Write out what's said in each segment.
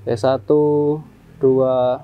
Oke, 1, 2.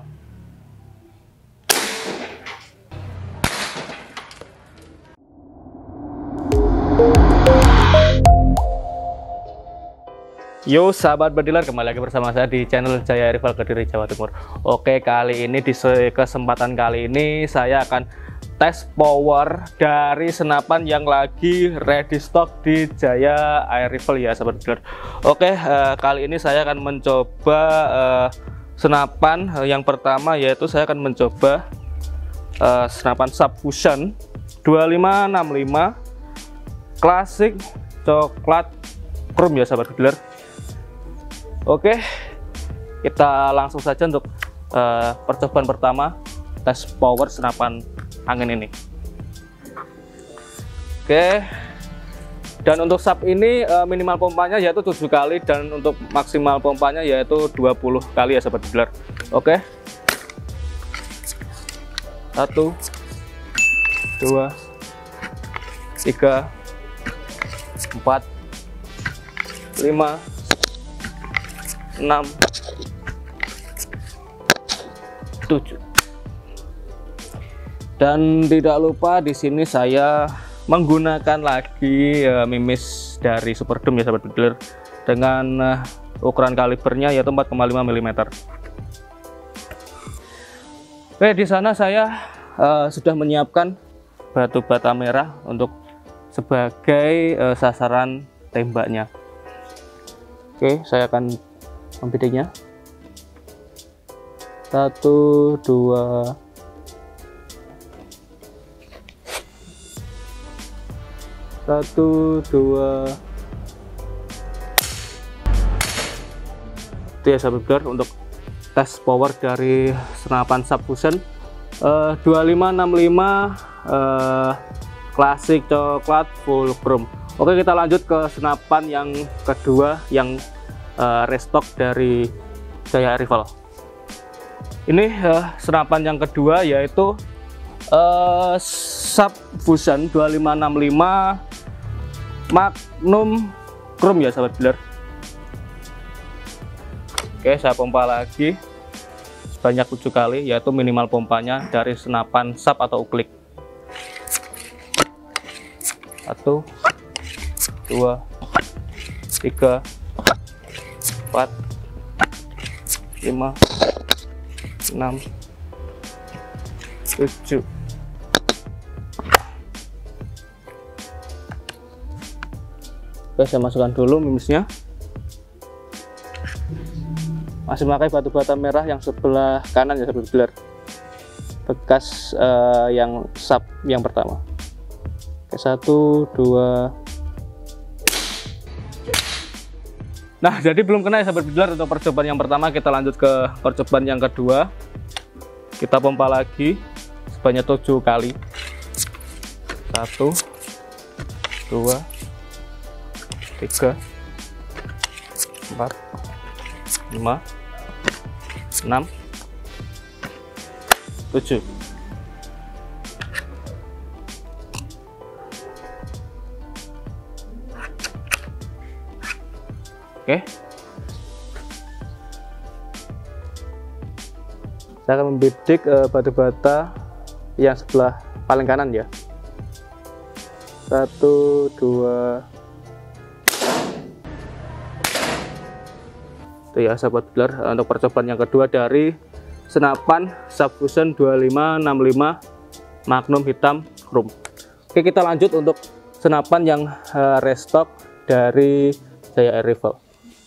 Yo sahabat bediler, kembali lagi bersama saya di channel Jaya Rival Kediri, Jawa Timur. Oke, kali ini di kesempatan kali ini saya akan tes power dari senapan yang lagi ready stock di Jaya Air Rifle ya sahabat bediler. Oke, kali ini saya akan mencoba senapan yang pertama, yaitu saya akan mencoba senapan subfusion 2565 klasik coklat chrome ya sahabat bediler. Oke, kita langsung saja untuk percobaan pertama tes power senapan angin ini. Oke, dan untuk sub ini minimal pompanya yaitu 7 kali dan untuk maksimal pompanya yaitu 20 kali ya sahabat bediler. Oke, 1, 2, 3, 4, 5, 6, 7. Dan tidak lupa di sini saya menggunakan lagi mimis dari Superdome ya sahabat bediler, dengan ukuran kalibernya yaitu 4,5 mm. Oke, di sana saya sudah menyiapkan batu bata merah untuk sebagai sasaran tembaknya. Oke, saya akan membidiknya. 1, 2, 1, 2. Itu ya sahabat bediler untuk tes power dari senapan subfusion 2565 klasik coklat full chrome. Oke, kita lanjut ke senapan yang kedua yang restock dari Jaya Rifle. Ini senapan yang kedua yaitu subfusion 2565 Magnum chrome ya sahabat bediler. Oke, saya pompa lagi sebanyak 7 kali yaitu minimal pompanya dari senapan sub atau uklik. 1, 2, 3, 4, 5, 6, 7. Oke, saya masukkan dulu mimisnya. Masih memakai batu bata merah yang sebelah kanan ya sahabat bediler, bekas yang sub yang pertama. Oke, 1, 2. Nah, jadi belum kena ya sahabat bediler untuk percobaan yang pertama. Kita lanjut ke percobaan yang kedua. Kita pompa lagi sebanyak 7 kali. 1, 2, 3, 4, 5, 6, 7. Oke, saya akan membidik batu bata yang sebelah paling kanan ya. 1, 2. Itu ya sahabat bediler untuk percobaan yang kedua dari senapan subfusion 2565 Magnum hitam chrome. Oke, kita lanjut untuk senapan yang restock dari Jaya Air Rifle.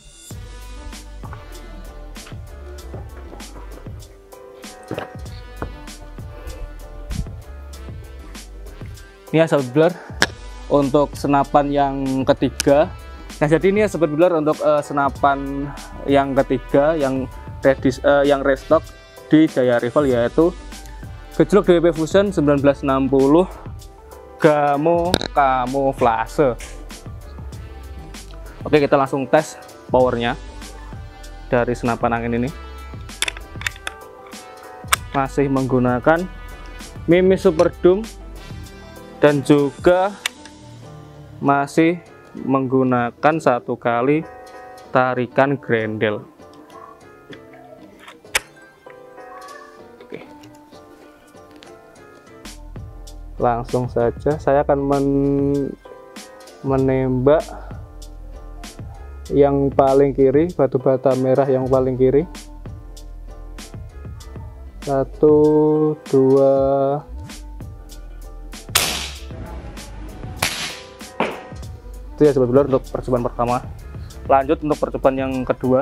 Ini ya sahabat bediler untuk senapan yang ketiga. Nah, jadi ini ya sahabat bediler untuk senapan yang ketiga yang restock di Jaya Rifle, yaitu gejlok DWP Fusion 1960 Gamo Kamuflase. Oke, kita langsung tes powernya dari senapan angin ini. Masih menggunakan mimis Superdome dan juga masih menggunakan 1 kali tarikan grendel. Langsung saja saya akan menembak yang paling kiri, batu bata merah yang paling kiri. 1, 2, itu ya sobat bidler untuk percobaan pertama. Lanjut untuk percobaan yang kedua.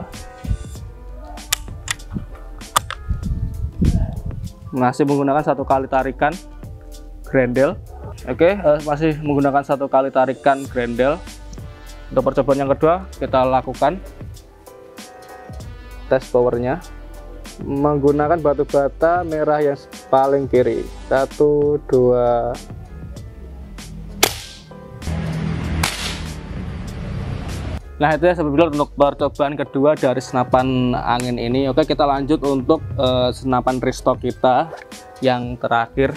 Masih menggunakan 1 kali tarikan grendel. Oke, masih menggunakan 1 kali tarikan grendel. Untuk percobaan yang kedua kita lakukan tes powernya menggunakan batu bata merah yang paling kiri. 1, 2. Nah itu ya sobat bidler untuk percobaan kedua dari senapan angin ini. Oke, kita lanjut untuk senapan restock kita yang terakhir.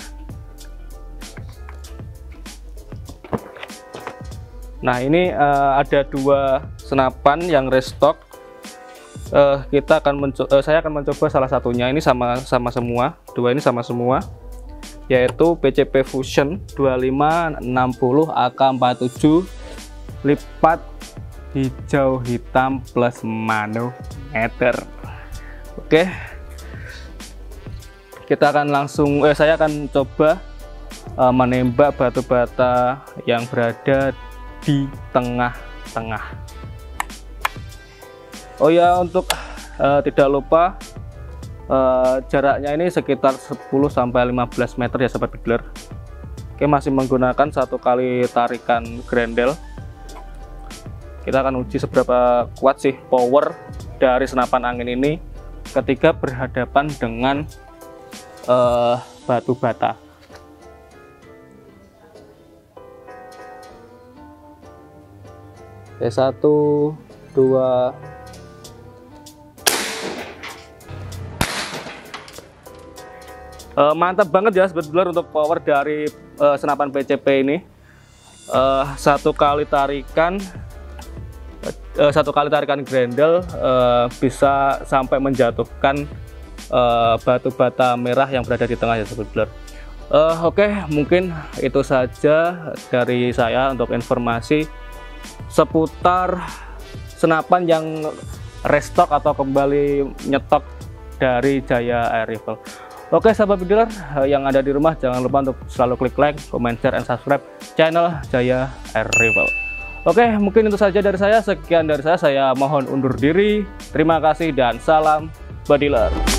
Nah ini ada 2 senapan yang restock. Saya akan mencoba salah satunya. Ini sama semua, 2 ini sama semua, yaitu PCP Fusion 2560 AK47 lipat hijau hitam plus manometer. Oke, kita akan langsung saya akan coba menembak batu bata yang berada di tengah-tengah. Oh ya, untuk tidak lupa jaraknya ini sekitar 10-15 meter ya sobat bidler. Oke, masih menggunakan 1 kali tarikan grendel. Kita akan uji seberapa kuat sih power dari senapan angin ini ketika berhadapan dengan batu bata. Oke, 1, 2. Mantap banget ya sobat bidler untuk power dari senapan PCP ini. 1 kali tarikan grendel bisa sampai menjatuhkan batu bata merah yang berada di tengah ya sobat bidler. Oke, mungkin itu saja dari saya untuk informasi seputar senapan yang restock atau kembali nyetok dari Jaya Air Rifle. Oke sahabat bidler yang ada di rumah, jangan lupa untuk selalu klik like, comment, share, and subscribe channel Jaya Air Rifle. Oke, mungkin itu saja dari saya. Sekian dari saya mohon undur diri. Terima kasih dan salam badiler.